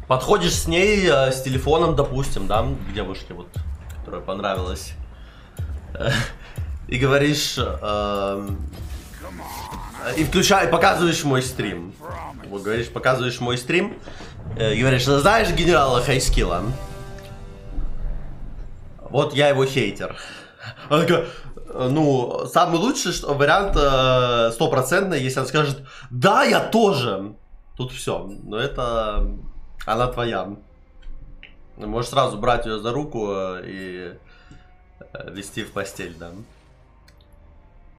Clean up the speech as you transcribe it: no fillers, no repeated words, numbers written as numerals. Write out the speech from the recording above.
Подходишь с ней, с телефоном, допустим, да, к девушке, вот, которая понравилась. И говоришь... И показываешь мой стрим. Вот, говоришь, показываешь мой стрим. И говоришь, знаешь генерала Хайскилла? Вот я его хейтер. Она такая, ну, самый лучший вариант, стопроцентный, если она скажет, да, я тоже. Тут все. Но это... Она твоя. Можешь сразу брать ее за руку и вести в постель, да.